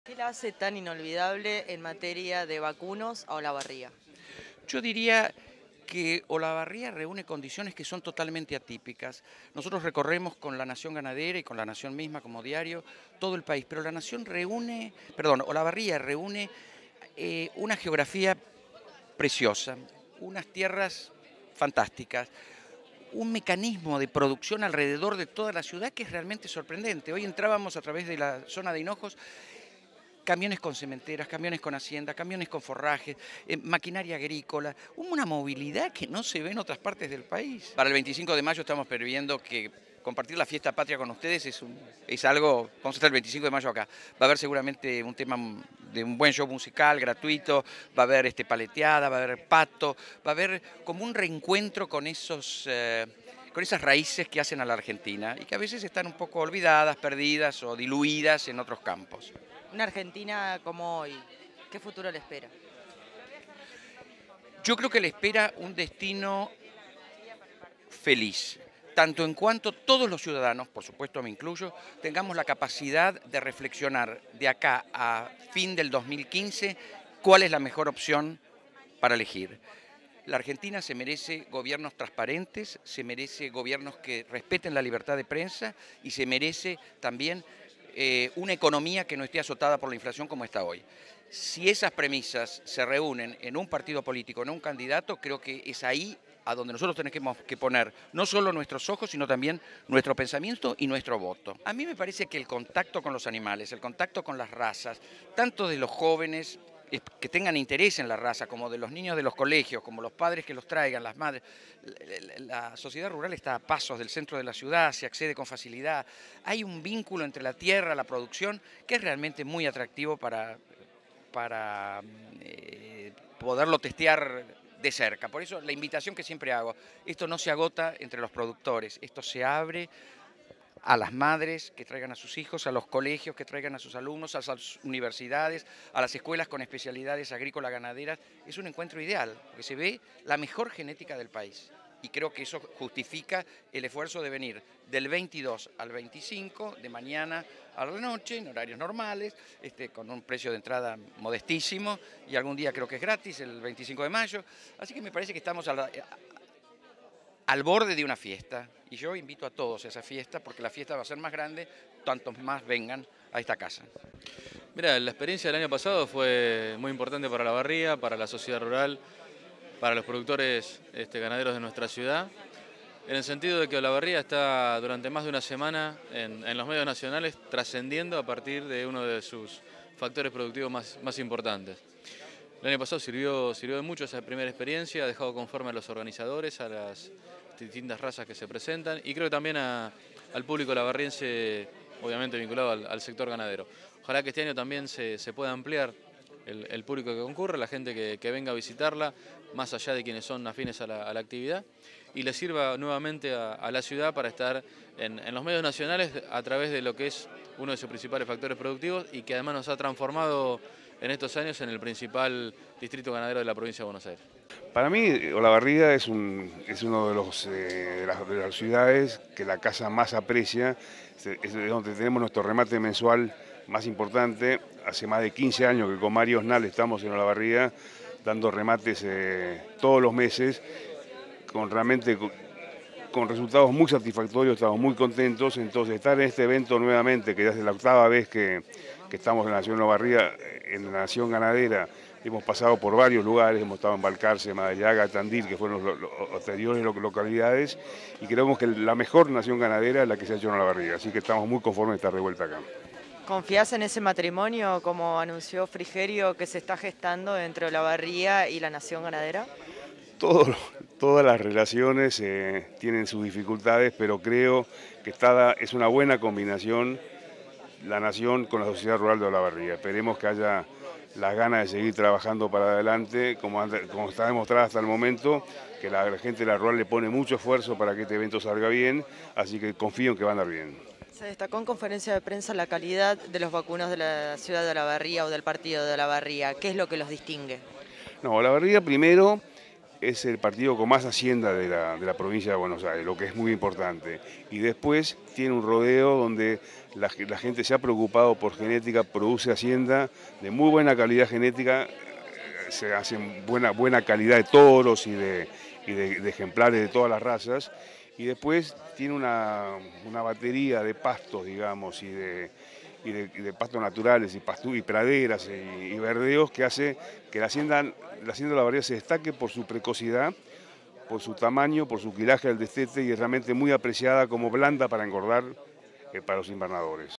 ¿Qué la hace tan inolvidable en materia de vacunos a Olavarría? Yo diría que Olavarría reúne condiciones que son totalmente atípicas. Nosotros recorremos con La Nación Ganadera y con La Nación misma como diario todo el país, pero Olavarría reúne una geografía preciosa, unas tierras fantásticas, un mecanismo de producción alrededor de toda la ciudad que es realmente sorprendente. Hoy entrábamos a través de la zona de Hinojos, camiones con cementeras, camiones con hacienda, camiones con forrajes, maquinaria agrícola, una movilidad que no se ve en otras partes del país. Para el 25 de mayo estamos previendo que compartir la fiesta patria con ustedes es algo, vamos a estar el 25 de mayo acá, va a haber seguramente un tema de un buen show musical gratuito, va a haber paleteada, va a haber pato, va a haber como un reencuentro con con esas raíces que hacen a la Argentina y que a veces están un poco olvidadas, perdidas o diluidas en otros campos. Una Argentina como hoy, ¿qué futuro le espera? Yo creo que le espera un destino feliz, tanto en cuanto todos los ciudadanos, por supuesto me incluyo, tengamos la capacidad de reflexionar de acá a fin del 2015 cuál es la mejor opción para elegir. La Argentina se merece gobiernos transparentes, se merece gobiernos que respeten la libertad de prensa y se merece también una economía que no esté azotada por la inflación como está hoy. Si esas premisas se reúnen en un partido político, en un candidato, creo que es ahí a donde nosotros tenemos que poner no solo nuestros ojos, sino también nuestro pensamiento y nuestro voto. A mí me parece que el contacto con los animales, el contacto con las razas, tanto de los jóvenes que tengan interés en la raza, como de los niños de los colegios, como los padres que los traigan, las madres. La sociedad rural está a pasos del centro de la ciudad, se accede con facilidad. Hay un vínculo entre la tierra, la producción, que es realmente muy atractivo para poderlo testear de cerca. Por eso la invitación que siempre hago, esto no se agota entre los productores, esto se abre a las madres que traigan a sus hijos, a los colegios que traigan a sus alumnos, a las universidades, a las escuelas con especialidades agrícolas ganaderas. Es un encuentro ideal, porque se ve la mejor genética del país. Y creo que eso justifica el esfuerzo de venir del 22 al 25, de mañana a la noche, en horarios normales, con un precio de entrada modestísimo, y algún día creo que es gratis, el 25 de mayo. Así que me parece que estamos al borde de una fiesta y yo invito a todos a esa fiesta porque la fiesta va a ser más grande tantos más vengan a esta casa. Mira, la experiencia del año pasado fue muy importante para la barría, para la sociedad rural, para los productores ganaderos de nuestra ciudad, en el sentido de que Olavarría está durante más de una semana en los medios nacionales trascendiendo a partir de uno de sus factores productivos más importantes. El año pasado sirvió de mucho esa primera experiencia, ha dejado conforme a los organizadores, a las distintas razas que se presentan y creo que también al público olavarriense, obviamente vinculado al sector ganadero. Ojalá que este año también se pueda ampliar el público que concurre, la gente que venga a visitarla, más allá de quienes son afines a la actividad, y le sirva nuevamente a la ciudad para estar en los medios nacionales a través de lo que es uno de sus principales factores productivos y que además nos ha transformado en estos años en el principal distrito ganadero de la provincia de Buenos Aires. Para mí, Olavarría es uno de de las ciudades que la casa más aprecia, es de donde tenemos nuestro remate mensual más importante. Hace más de 15 años que con Mario Osnal estamos en Olavarría dando remates todos los meses, realmente con resultados muy satisfactorios, estamos muy contentos. Entonces, estar en este evento nuevamente, que ya es la octava vez que estamos en la Nación Olavarría, en la Nación Ganadera. Hemos pasado por varios lugares, hemos estado en Balcarce, Madariaga, Tandil, que fueron los anteriores localidades, y creemos que la mejor nación ganadera es la que se ha hecho en Olavarría, así que estamos muy conformes de estar de vuelta acá. ¿Confías en ese matrimonio, como anunció Frigerio, que se está gestando entre Olavarría y la Nación Ganadera? Todo- Todas las relaciones tienen sus dificultades, pero creo que es una buena combinación la nación con la sociedad rural de Olavarría. Esperemos que haya las ganas de seguir trabajando para adelante, como está demostrado hasta el momento, que la gente de la rural le pone mucho esfuerzo para que este evento salga bien, así que confío en que va a andar bien. Se destacó en conferencia de prensa la calidad de los vacunos de la ciudad de Olavarría o del partido de Olavarría. ¿Qué es lo que los distingue? No, Olavarría primero es el partido con más hacienda de la provincia de Buenos Aires, lo que es muy importante. Y después tiene un rodeo donde la gente se ha preocupado por genética, produce hacienda de muy buena calidad genética, se hacen buena calidad de toros y de ejemplares de todas las razas. Y después tiene una batería de pastos, digamos, y de pastos naturales y praderas y verdeos que hace que la hacienda de la Barría se destaque por su precocidad, por su tamaño, por su quilaje al destete y es realmente muy apreciada como blanda para engordar para los invernadores.